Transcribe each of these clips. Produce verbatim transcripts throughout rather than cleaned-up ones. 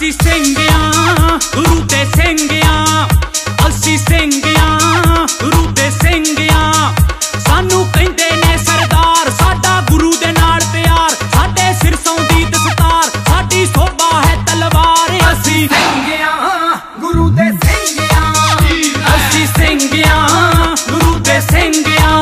ਅਸੀਂ ਸਿੰਘਿਆਂ ਗੁਰੂ ਦੇ ਸਿੰਘਿਆਂ, ਅਸੀਂ ਸਿੰਘਿਆਂ ਗੁਰੂ ਦੇ ਸਿੰਘਿਆਂ। ਸਾਨੂੰ ਕਹਿੰਦੇ ਨੇ ਸਰਦਾਰ, ਸਾਡਾ ਗੁਰੂ ਦੇ ਨਾਲ ਪਿਆਰ, ਸਾਡੇ ਸਿਰ ਸੌਂਦੀ ਦਸਤਾਰ, ਸਾਡੀ ਸੋਭਾ ਹੈ ਤਲਵਾਰ। ਅਸੀਂ ਸਿੰਘਿਆਂ ਗੁਰੂ ਦੇ ਸਿੰਘਿਆਂ, ਅਸੀਂ ਸਿੰਘਿਆਂ ਗੁਰੂ ਦੇ ਸਿੰਘਿਆਂ।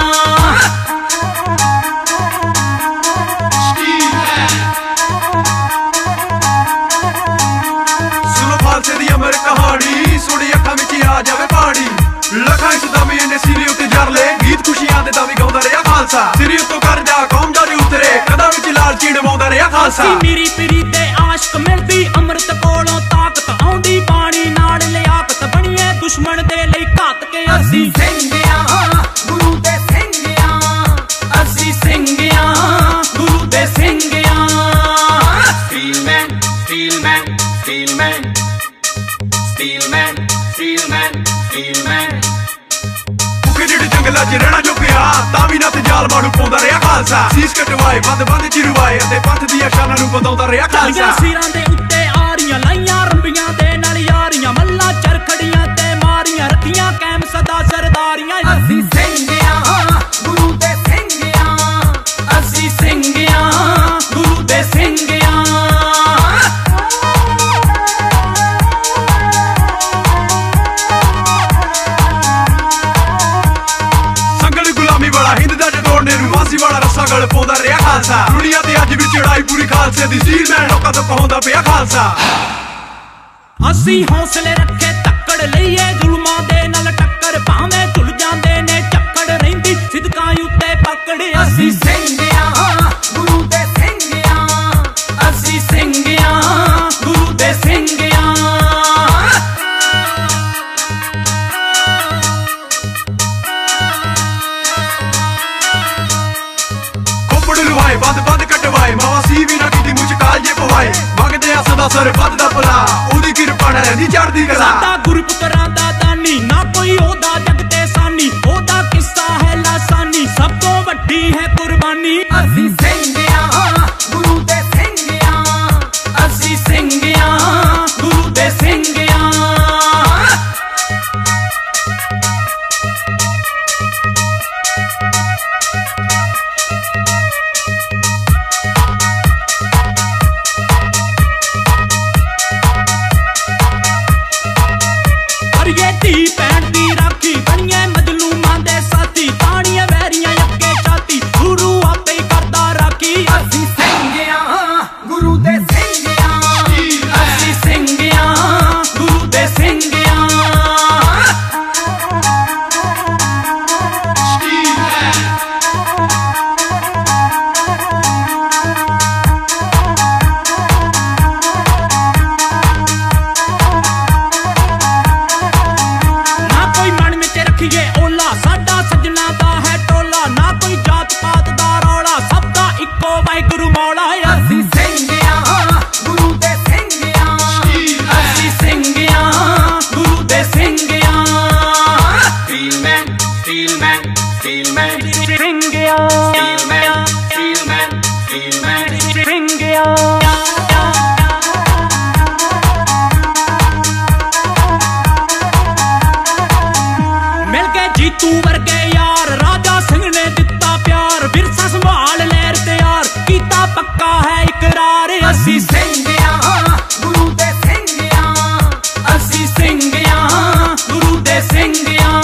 अमर कहानी सुनी अखा विच आ जावे पहाड़ी, लखां सदामी ने सिरे उत्ते जर ले गीत खुशियां दे दावी गाउंदा रहा खालसा। सिरे उत्तों करदा कौम दा उतरे कदा विच लाल चीड़ माउंदा रहा खालसा। मेरी पीरी ते आशिक मिलदी अमृत कोलों ताकत आउंदी, पानी नाल लियाकत बणीए दुश्मन दे लई घात के। ਅਸੀਂ ਸਿੰਘਿਆਂ ਗੁਰੂ ਦੇ ਸਿੰਘਿਆਂ, ਅਸੀਂ ਸਿੰਘਿਆਂ ਗੁਰੂ ਦੇ ਸਿੰਘਿਆਂ। ਸਟੀਲਮੈਨ ਸਟੀਲਮੈਨ ਸਟੀਲਮੈਨ Steelman, Steelman, Steelman। ਭੁੱਖੇ ਜਿਹੜੇ ਜੰਗਲਾਂ 'ਚ ਰਹਿਣਾ ਜੋ ਪਿਆ, ਤਾਂ ਵੀ ਨਾ ਤੇ ਜਾਲ ਮਾਰੂ ਪਾਉਂਦਾ ਰਿਹਾ ਖਾਲਸਾ। ਸੀਸ ਕਟਵਾਏ ਬੰਦ ਬੰਦ ਚਿਰਵਾਏ ਅਤੇ ਪੰਥ ਦੀਆਂ ਸ਼ਾਨਾਂ ਨੂੰ ਵਧਾਉਂਦਾ ਰਿਹਾ ਖਾਲਸਾ। ਸਿਰਾਂ ਦੇ ਉੱਤੇ ਆਰੀਆਂ ਲਾਈਆਂ, ਰੰਬੀਆਂ ਦੇ ਨਾਲ ਯਾਰੀਆਂ, ਮੱਲਾ ਚਰਖੜੀਆਂ ਤੇ ਮਾਰੀਆਂ, ਰੱਖੀਆਂ ਕਾਇਮ ਸਦਾ ਸਰਦਾਰੀਆਂ। ਅਸੀਂ ਸਿੰਘਿਆਂ ਗੁਰੂ ਦੇ ਸਿੰਘਿਆਂ, ਅਸੀਂ ਸਿੰਘਿਆਂ ਗੁਰੂ ਦੇ ਸਿੰਘਿਆਂ। वाला रस्सा गल पाउंदा रहा खालसा। दुनिया ते अज भी चढ़ाई पूरी खालसे दी, स्टीलमैन लोकां तो पहुंचदा पिया खालसा। ਅਸੀਂ ਹੌਸਲੇ ਰੱਖੇ ਤੱਕੜ ਲਈਏ ਜ਼ੁਲਮਾਂ ਦੇ ਨਾਲ ਟੱਕਰ, ਭਾਵੇਂ ਝੁੱਲ ਜਾਂਦੇ ਨੇ ਚੱਕੜ, ਰਹਿੰਦੀ ਸਿਦਕਾਂ ਉੱਤੇ ਪਕੜ। ਅਸੀਂ ਸਿੰਘਿਆਂ ਗੁਰੂ ਦੇ ਸਿੰਘਿਆਂ, ਅਸੀਂ ਸਿੰਘਿਆਂ ਗੁਰੂ ਦੇ ਸਿੰਘਿਆਂ। लुवाए बंद बंद कटवाए, मावा सी भी ना की मुझ कालजे पवाए, मंगदे आ सदा सर बद दा भला, ओदी किरपा नाल रहिंदी चढ़दी कला। साडा गुरपुत्रां दा दानी, ना कोई ओदा जग ते सानी, ओदा किस्सा है लासानी, सब तो वड्डी है कुर्बानी। ਅਸੀਂ ਸਿੰਘਿਆਂ ਗੁਰੂ ਦੇ ਸਿੰਘਿਆਂ, ਅਸੀਂ ਸਿੰਘਿਆਂ ਗੁਰੂ ਦੇ ਸਿੰਘਿਆਂ। ਧੀ ਭੈਣ ਦੀ ਰਾਖੀ ਬਣੀਏ ਮਜਲੂਮਾਂ ਦੇ ਸਾਥੀ, ਤਾਣੀਆਂ ਵੈਰੀਆਂ ਅੱਗੇ ਛਾਤੀ, ਗੁਰੂ ਆਪੇ ਹੀ ਕਰਦਾ ਰਾਖੀ। ਅਸੀਂ ਸਿੰਘਿਆਂ ਗੁਰੂ ਦੇ ਸਿੰਘਿਆਂ, ਅਸੀਂ ਸਿੰਘਿਆਂ ਗੁਰੂ ਦੇ ਸਿੰਘਿਆਂ। ਸਾਡਾ ਸੱਜਣਾ ਦਾ ਹੈ ਟੋਲਾ, ਨਾ ਕੋਈ ਜਾਤ ਪਾਤ ਦਾ ਰੌਲਾ, ਸਭ ਦਾ ਇੱਕੋ ਵਾਹਿਗੁਰੂ ਮੌਲਾ। ਅਸੀਂ ਸਿੰਘਿਆਂ ਗੁਰੂ ਦੇ ਸਿੰਘਿਆਂ, ਅਸੀਂ ਸਿੰਘਿਆਂ ਗੁਰੂ ਦੇ ਸਿੰਘਿਆਂ। ਸਟੀਲਮੈਨ ਸਟੀਲਮੈਨ ਸਟੀਲਮੈਨ ਸਿੰਘਿਆਂ, ਸਟੀਲਮੈਨ ਸਟੀਲਮੈਨ ਸਟੀਲਮੈਨ ਸਿੰਘਿਆਂ। ਜੀਤੂ ਵਰਗੇ ਯਾਰ ਰਾਜਾ ਸਿੰਘ ਨੇ ਦਿੱਤਾ ਪਿਆਰ, ਵਿਰਸਾ ਸੰਭਾਲ ਲਹਿਰ ਤਿਆਰ, ਕੀਤਾ ਪੱਕਾ ਹੈ ਇਕਰਾਰ। ਅਸੀਂ ਸਿੰਘਿਆਂ ਗੁਰੂ ਦੇ ਸਿੰਘਿਆਂ, ਅਸੀਂ ਸਿੰਘਿਆਂ ਗੁਰੂ ਦੇ ਸਿੰਘਿਆਂ।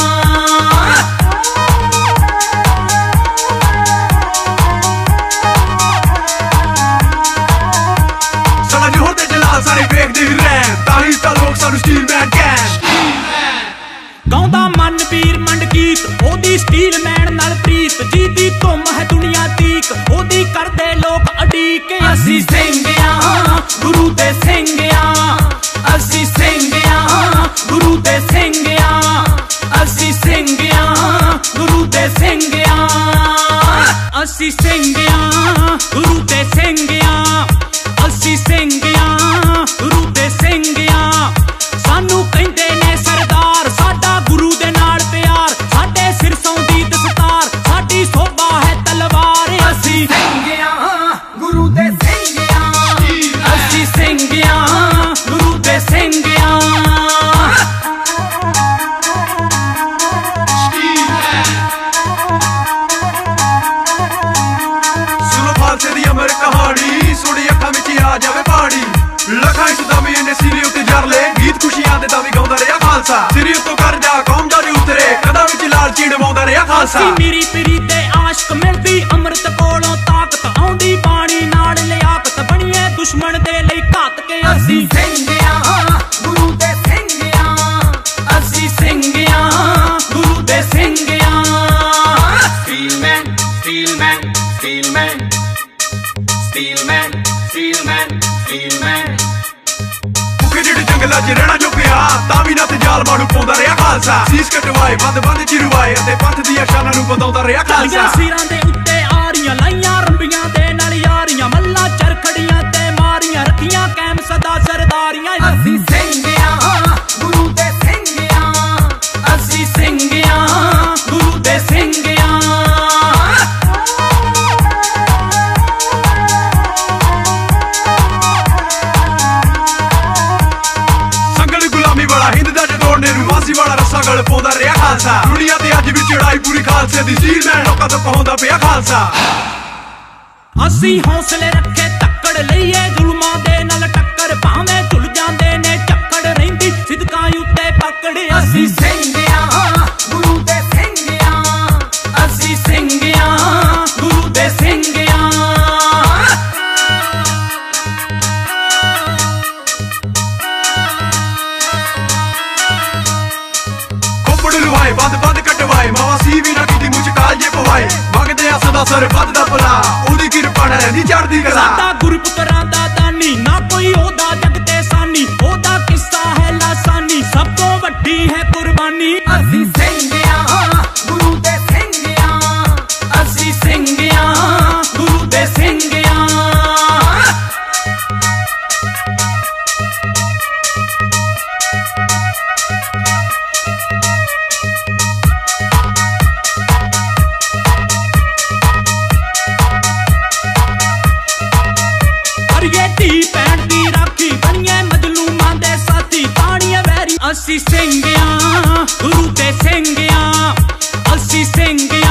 ਸਾਡਾ ਜੋਹਰ ਤੇ ਜਲਾਲ ਸਾਰੇ ਵੇਖਦੇ ਵੀ ਰਹਿਣ, ਤਾਂ ਹੀ ਤਾਂ ਲੋਕ ਸਾਨੂੰ ਸਟੀਲਮੈਨ ਕਹਿਣ। ਗਾਉਂਦਾ ਮਨ ਵੀਰ ਮੰਡ ਗੀਤ, ਉਹਦੀ ਸਟੀਲਮੈਨ ਨਾਲ ਪ੍ਰੀਤ, ਜਿਹਦੀ ਧੁੰਮ ਹੈ ਦੁਨੀਆ ਤੀਕ, ਉਹਦੀ ਕਰਦੇ ਲੋਕ ਅਡੀਕ। ਅਸੀਂ ਸਿੰਘਿਆਂ ਗੁਰੂ ਦੇ ਸਿੰਘਿਆਂ, ਅਸੀਂ ਸਿੰਘਿਆਂ ਗੁਰੂ ਦੇ ਸਿੰਘਿਆਂ, ਅਸੀਂ ਸਿੰਘਿਆਂ ਗੁਰੂ ਦੇ ਸਿੰਘਿਆਂ। ਅਸੀਂ ਸਿੰਘਿਆਂ ਗੁਰੂ ਦੇ ਸਿੰਘਿਆਂ, ਅਸੀਂ ਸਿੰਘਿਆਂ ਗੁਰੂ ਦੇ ਸਿੰਘਿਆਂ। ਸਾਨੂੰ ਕਹਿੰਦੇ ਨੇ ਸਰਦਾਰ, ਸਾਡਾ ਗੁਰੂ ਦੇ ਨਾਲ ਪਿਆਰ, ਸਾਡੇ ਸਿਰ ਸੌਂਦੀ ਦਸਤਾਰ, ਸਾਡੀ ਸੋਭਾ ਹੈ ਤਲਵਾਰ। ਅਸੀਂ ਸਿੰਘਿਆਂ ਗੁਰੂ ਦੇ ਸਿੰਘਿਆਂ, ਅਸੀਂ ਸਿੰਘਿਆਂ अमर कहानी सुनी अखां विच आ जावे पानी लखां सदामी ने सिरे उत्ते जर ले गीत खुशियां दे दावी गाउंदा रहा खालसा सिरे उत्तों करजा कौम जारी उतरे कदा विच लाल चीड़ माउंदा रहा खालसा मेरी पीरी ते आशिक मिलदी अमृत कोलों ताकत आउंदी पानी नाल लियाकत बणीए दुश्मन दे लई घात के असी सिंघिया गुरु दे सिंघिया असी सिंघिया गुरु दे सिंघिया स्टीलमैन स्टीलमैन स्टीलमैन स्टीलमैन स्टीलमैन स्टीलमैन भुखे जिहड़े जंगलां च रहना जो पिया तां भी ना ते जाल मारू पाउंदा रहा खालसा सीस कटवाए बंद बंद चिरवाए अते पंथ दी शानां नूं बधाउंदा रहा खालसा सिरां दे उत्ते आरियां लाइयां रंबियां दे नाल यारियां मल्ला चरखड़ियां ते मारियां रखियां कैम सदा सरदारियां असी सिंघिया गुरु दे सिंघिया असी सिंघिया गुरु दे सिंघिया वाला रस्सा गल पाउंदा रहा खालसा दुनिया ते अज भी चढ़ाई पूरी खालसे दी सील मैं लोकां तक पहुंचदा पिया खालसा असी हौसले रखे तक्कड़ लईए जुल्मां दे नाल टक्कर भावें झुल जांदे ने चक्कड़ रहिंदी सिदकां उत्ते पकड़ असी सिंघिया गुरु दे सिंघिया असी सिंघिया गुरु दे सिंघिया बंद बंद कटवाए मावा सी भी ना की मुझ कालजे पवाए मंगदे आ सदा सर बददा भला ओदी किरपा नाल रहिंदी चढ़दी कला सादा गुरप करांदा दानी ना कोई ओदा जग ते सानी ओदा किस्सा है लासानी सब तो वड्डी है कुर्बानी असी सिंघिया गुरु दे सिंघिया असी सिंघिया गुरु दे सिंघिया असी सिंघिया गुरु दे सिंघिया असी सिंघिया